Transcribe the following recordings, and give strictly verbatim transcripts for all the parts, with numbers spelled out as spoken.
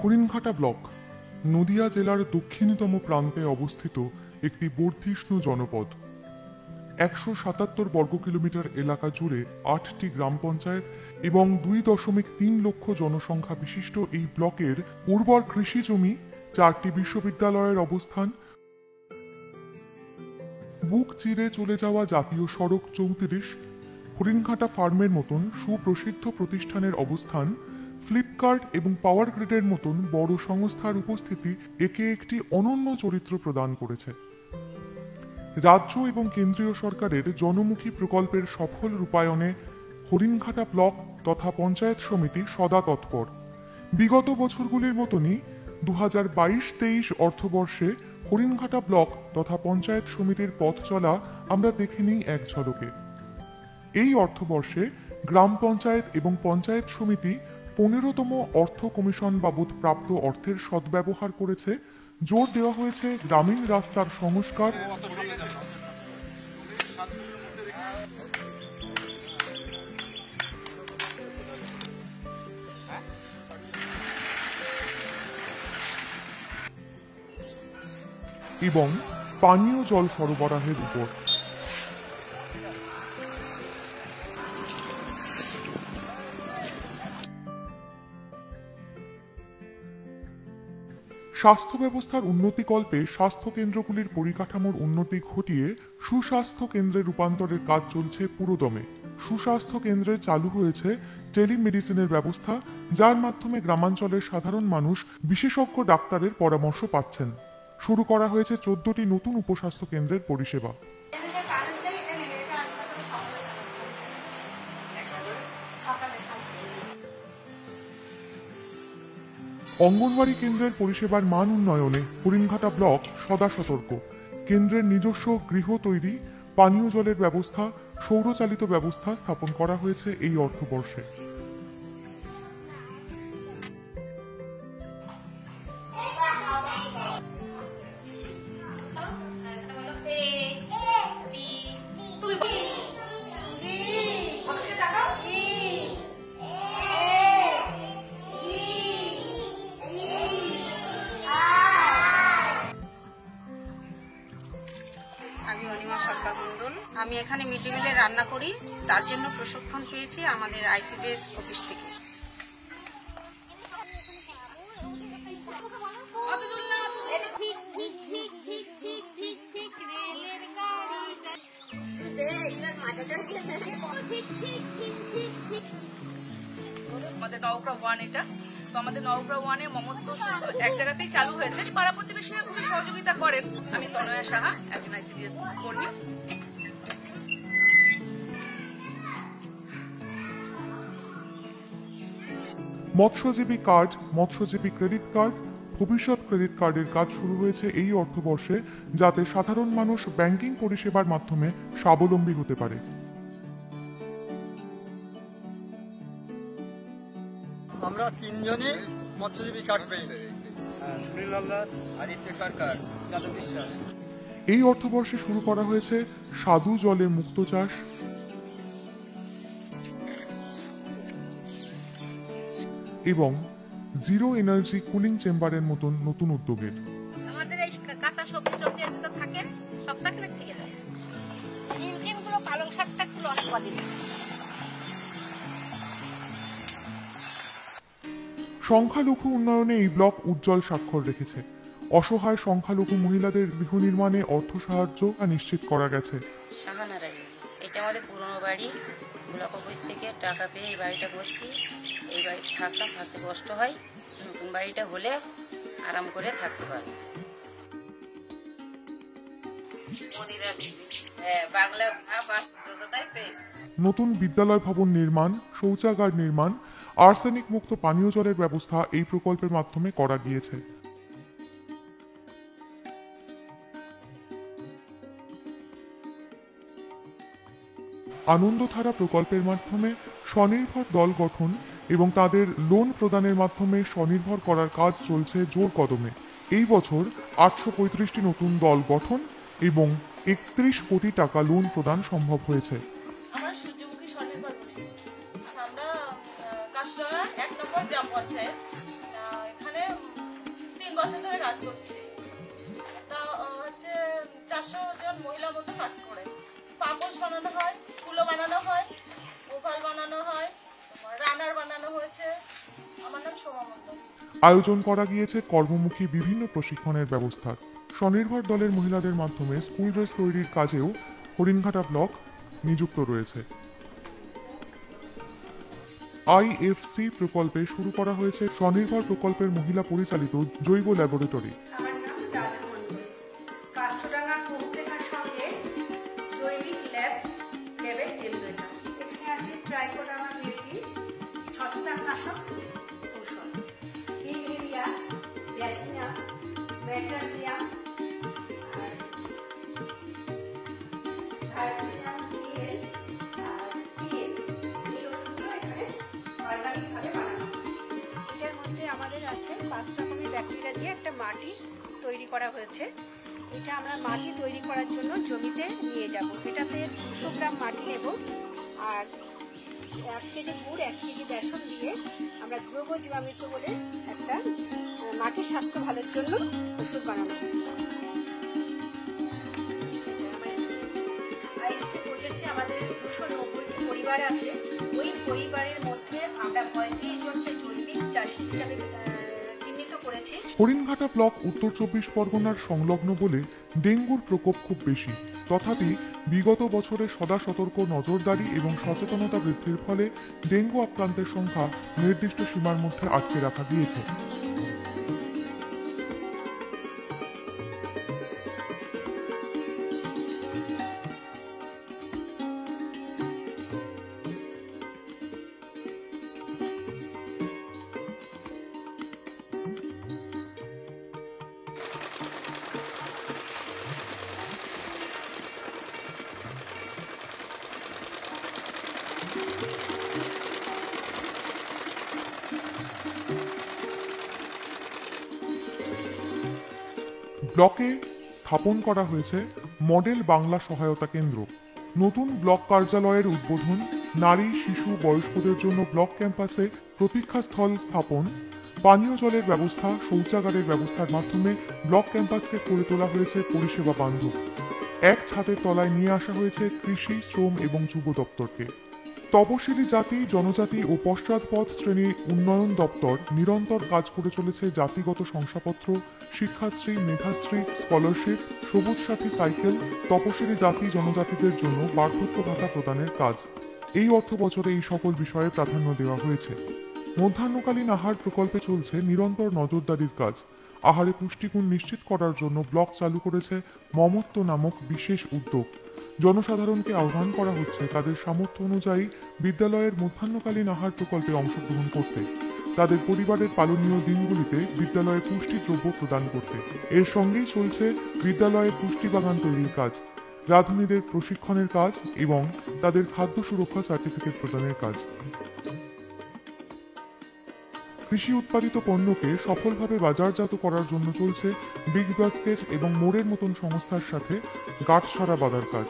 Haringhata block Nadia জেলার দক্ষিণতম প্রান্তে অবস্থিত একটি বর্ধিষ্ণু জনপদ। একশো সাতাত্তর বর্গ কিলোমিটার এলাকা জুড়ে আটটি গ্রাম পঞ্চায়েত এবং দুই দশমিক তিন লক্ষ জনসংখ্যা বিশিষ্ট এই ব্লকের উর্বর কৃষি জমি, চারটি বিশ্ববিদ্যালয়ের অবস্থান, বুক চিরে চলে যাওয়া জাতীয় সড়ক চৌত্রিশ, হরিণঘাটা ফার্মের মতন সুপ্রসিদ্ধ প্রতিষ্ঠানের অবস্থান, ফ্লিপকার্ট এবং পাওয়ার গ্রিডের মতন বড় সংস্থার উপস্থিতি একে একটি অনন্য চরিত্র প্রদান করেছে। রাজ্য এবং কেন্দ্রীয় সরকারের জনমুখী প্রকল্পের সফল রূপায়ণে হরিণঘাটা ব্লক তথা পঞ্চায়েত সমিতি সদা তৎপর। বিগত বছরগুলির মতনই দু হাজার বাইশ তেইশ অর্থবর্ষে হরিণঘাটা ব্লক তথা পঞ্চায়েত সমিতির পথ চলা আমরা দেখে নিই এক ঝলকে। এই অর্থবর্ষে গ্রাম পঞ্চায়েত এবং পঞ্চায়েত সমিতি পনেরোতম অর্থ কমিশন বাবদ প্রাপ্ত অর্থের সদ্ব্যবহার করেছে। জোর দেওয়া হয়েছে গ্রামীণ রাস্তার সংস্কার, এবং পানীয় জল সরবরাহের উপর। স্বাস্থ্য ব্যবস্থার উন্নতিকল্পে স্বাস্থ্য কেন্দ্রগুলির পরিকাঠামোর উন্নতি ঘটিয়ে সুস্বাস্থ্য কেন্দ্রে রূপান্তরের কাজ চলছে পুরোদমে। সুস্বাস্থ্য কেন্দ্রে চালু হয়েছে টেলিমেডিসিনের ব্যবস্থা, যার মাধ্যমে গ্রামাঞ্চলের সাধারণ মানুষ বিশেষজ্ঞ ডাক্তারের পরামর্শ পাচ্ছেন। শুরু করা হয়েছে চোদ্দটি নতুন উপস্বাস্থ্য কেন্দ্রের পরিষেবা। অঙ্গনওয়াড়ি কেন্দ্রের পরিষেবার মান উন্নয়নে হরিণঘাটা ব্লক সদা সতর্ক। কেন্দ্রের নিজস্ব গৃহ তৈরি, পানীয় জলের ব্যবস্থা, সৌরচালিত ব্যবস্থা স্থাপন করা হয়েছে এই অর্থবর্ষে। আমি এখানে মিড ডে মিলে রান্না করি, তার জন্য প্রশিক্ষণ পেয়েছি আমাদের আইসিডিএস অফিস থেকে। আমাদের নওগ্রাম ওয়ান, এটা তো আমাদের নওগ্রাম ওয়ানে মমত্ব এক জায়গাতেই চালু হয়েছে। পাড়া প্রতিবেশীরা খুবই সহযোগিতা করেন। আমি তনয়া সাহা, একজন আইসিডিএস কর্মী। মৎস্যজীবী কার্ড, মৎস্যজীবী ক্রেডিট কার্ড, ভবিষ্যৎ ক্রেডিট কার্ডের কাজ শুরু হয়েছে এই অর্থবর্ষে, যাতে সাধারণ মানুষ ব্যাংকিং পরিষেবার মাধ্যমে স্বাবলম্বী হতে পারে। আমরা তিনজনই মৎস্যজীবী কার্ড পেয়েছি। আদিত্য সরকার, যাদব বিশ্বাস। এই অর্থবর্ষে শুরু করা হয়েছে স্বাদু জলে মুক্ত চাষ, এবং জিরো এনার্জি কুলিং চেম্বারের মতন নতুন উদ্যোগের। আমাদের এই কাঁচা সবজি টবজি তো থাকে, সপ্তাহে থেকে যায়। সিম সিম গুলো, পালং শাকটা গুলো অনেক কদিন। সংখ্যালঘু উন্নয়নে এই ব্লক উজ্জ্বল স্বাক্ষর রেখেছে। অসহায় সংখ্যালঘু মহিলাদের গৃহ নির্মাণে অর্থ সাহায্য নিশ্চিত করা গেছে। শাহানা রানী, এটা আমাদের পুরনো বাড়ি। ব্লক অফিস থেকে টাকা পেয়ে এই বাড়িটা করছি। এই বাড়িতে থাকতাম, থাকতে কষ্ট হয়। নতুন বাড়িটা হলে আরাম করে থাকতে পারবো। নতুন বিদ্যালয় ভবন নির্মাণ, শৌচাগার নির্মাণ, আর্সেনিক মুক্ত পানীয় জলের ব্যবস্থা এই প্রকল্পের মাধ্যমে করা গিয়েছে। আনন্দধারা প্রকল্পের মাধ্যমে স্বনির্ভর দল গঠন এবং তাদের লোন প্রদানের মাধ্যমে স্বনির্ভর করার কাজ চলছে জোর কদমে। এই বছর আটশো পঁয়ত্রিশটি নতুন দল গঠন এবং একত্রিশ কোটি টাকা লোন প্রদান সম্ভব হয়েছে। আমরা সূর্যমুখী স্বনির্ভর গোষ্ঠী, আমরা কাশরা এক নম্বর গ্রাম পঞ্চায়েত। আহ, এখানে তিন বছর ধরে কাজ করছি। তা আহ, হচ্ছে চারশো জন মহিলার মতো কাজ করে। পাপোশ বানানো হয়, কুলো বানানো হয়, ওভাল বানানো হয়, রানার বানানো হয়েছে। আমার নাম সোমা মণ্ডল। আয়োজন করা গিয়েছে কর্মমুখী বিভিন্ন প্রশিক্ষণের ব্যবস্থা। স্বনির্ভর দলের মহিলাদের মাধ্যমে স্কুল ড্রেস তৈরির কাজেও হরিণঘাটা ব্লক নিযুক্ত রয়েছে। আইএফসি প্রকল্পে শুরু করা হয়েছে স্বনির্ভর প্রকল্পের মহিলা পরিচালিত জৈব ল্যাবরেটরি। আমার নাম রাধা মণ্ডল। কাষ্টডাঙ্গা কুমড়েখার সঙ্গে জৈবিক ল্যাব ল্যাবের কেন্দ্র এটা। এখানে আছে ট্রাইকোডার্মা বিউটি, ছত্রাকনাশক ঔষধ, ইউরিয়া, ব্যাসিনা, ব্যাটারজিয়া, আর ভাইরাসিয়াম ডিএল আর পিএল। এই ওষুধগুলো এখানে অর্গানিকভাবে বানানো হচ্ছে। এটার মধ্যে আমাদের আছে পাঁচ রকমের ব্যাকটেরিয়া দিয়ে একটা মাটি তৈরি করা হয়েছে। এটা আমরা মাটি তৈরি করার জন্য জমিতে নিয়ে যাব। এটাতে দুশো গ্রাম মাটি নেব আর এক কেজি গুড়, এক কেজি বেসন দিয়ে আমরা দ্রব জীবামৃত বলে একটা আহ, মাটির স্বাস্থ্য ভালোর জন্য ওষুধ বানানো হচ্ছে। আইএফসি প্রজেক্টে আমাদের দুশো নব্বইটি পরিবার আছে। ওই পরিবারের মধ্যে আমরা পঁয়ত্রিশ জনকে জৈবিক চাষি হিসাবে আহ, চিহ্নিত করেছি। হরিণঘাটা ব্লক উত্তর চব্বিশ পরগনার সংলগ্ন বলে ডেঙ্গুর প্রকোপ খুব বেশি। তথাপি বিগত বছরে সদা সতর্ক নজরদারি এবং সচেতনতা বৃদ্ধির ফলে ডেঙ্গু আক্রান্তের সংখ্যা নির্দিষ্ট সীমার মধ্যে আটকে রাখা গিয়েছে। ব্লকে স্থাপন করা হয়েছে মডেল বাংলা সহায়তা কেন্দ্র। নতুন ব্লক কার্যালয়ের উদ্বোধন, নারী, শিশু, বয়স্কদের জন্য ব্লক ক্যাম্পাসে প্রতীক্ষাস্থল স্থাপন, পানীয় জলের ব্যবস্থা, শৌচাগারের ব্যবস্থার মাধ্যমে ব্লক ক্যাম্পাসকে করে তোলা হয়েছে পরিষেবা বান্ধব। এক ছাদের তলায় নিয়ে আসা হয়েছে কৃষি, শ্রম এবং যুব দপ্তরকে। তপশিলি জাতি, জনজাতি ও পশ্চাৎপদ শ্রেণীর উন্নয়ন দপ্তর নিরন্তর কাজ করে চলেছে জাতিগত শংসাপত্র, শিক্ষাশ্রী, মেধাশ্রী, স্কলারশিপ, সবুজ সাথী সাইকেল, তপশিলি জাতি জনজাতিদের জন্য বার্ধক্য ভাতা প্রদানের কাজ। এই অর্থ বছরে এই সকল বিষয়ে প্রাধান্য দেওয়া হয়েছে। মধ্যাহ্নকালীন আহার প্রকল্পে চলছে নিরন্তর নজরদারির কাজ। আহারে পুষ্টিগুণ নিশ্চিত করার জন্য ব্লক চালু করেছে মমত্ব নামক বিশেষ উদ্যোগ। জনসাধারণকে আহ্বান করা হচ্ছে তাদের সামর্থ্য অনুযায়ী বিদ্যালয়ের মধ্যাহ্নকালীন আহার প্রকল্পে অংশগ্রহণ করতে, তাদের পরিবারের পালনীয় দিনগুলিতে বিদ্যালয়ে পুষ্টি দ্রব্য প্রদান করতে। এর সঙ্গেই চলছে বিদ্যালয়ে পুষ্টি বাগান তৈরির কাজ, রাঁধুনিদের প্রশিক্ষণের কাজ এবং তাদের খাদ্য সুরক্ষা সার্টিফিকেট প্রদানের কাজ। কৃষি উৎপাদিত পণ্যকে সফলভাবে বাজারজাত করার জন্য চলছে বিগ বাস্কেট এবং মোড়ের মতন সংস্থার সাথে গাঁটছড়া বাঁধার কাজ।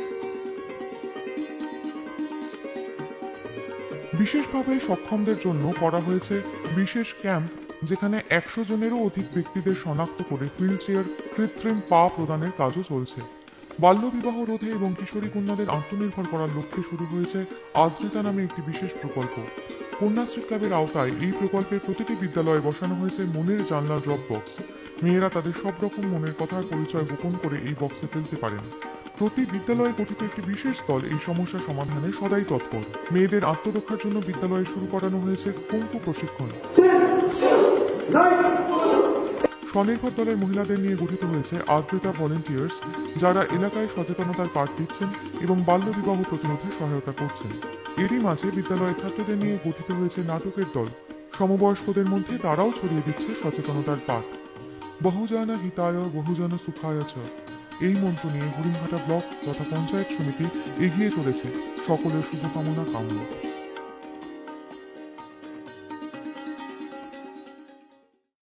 বিশেষভাবে সক্ষমদের জন্য করা হয়েছে বিশেষ ক্যাম্প, যেখানে একশো জনেরও অধিক ব্যক্তিদের শনাক্ত করে হুইল চেয়ার, কৃত্রিম পা প্রদানের কাজও চলছে। বাল্যবিবাহ রোধে এবং কিশোরী কন্যাদের আত্মনির্ভর করার লক্ষ্যে শুরু হয়েছে আদ্রিতা নামে একটি বিশেষ প্রকল্প। কন্যাশ্রী ক্লাবের আওতায় এই প্রকল্পের প্রতিটি বিদ্যালয়ে বসানো হয়েছে মনের জানলা ড্রপ বক্স। মেয়েরা তাদের সব রকম মনের কথার পরিচয় গোপন করে এই বক্সে ফেলতে পারেন। প্রতি বিদ্যালয়ে গঠিত একটি বিশেষ দল এই সমস্যা সমাধানে সদাই তৎপর। মেয়েদের আত্মরক্ষার জন্য বিদ্যালয়ে শুরু করানো হয়েছে কুংফু প্রশিক্ষণ। স্বনির্ভর দলের মহিলাদের নিয়ে গঠিত হয়েছে আদ্রিতা ভলেন্টিয়ার্স, যারা এলাকায় সচেতনতার পাঠ দিচ্ছেন এবং বাল্যবিবাহ প্রতিরোধে সহায়তা করছেন। এরই মাঝে বিদ্যালয়ের ছাত্রদের নিয়ে গঠিত হয়েছে নাটকের দল। সমবয়স্কদের মধ্যে তারাও ছড়িয়ে দিচ্ছে সচেতনতার পাঠ। বহুজনা হিতায় বহুজন সুখায় চ, এই মন্ত্র নিয়ে হরিণঘাটা ব্লক তথা পঞ্চায়েত সমিতি এগিয়ে চলেছে সকলের শুভকামনা কামনা।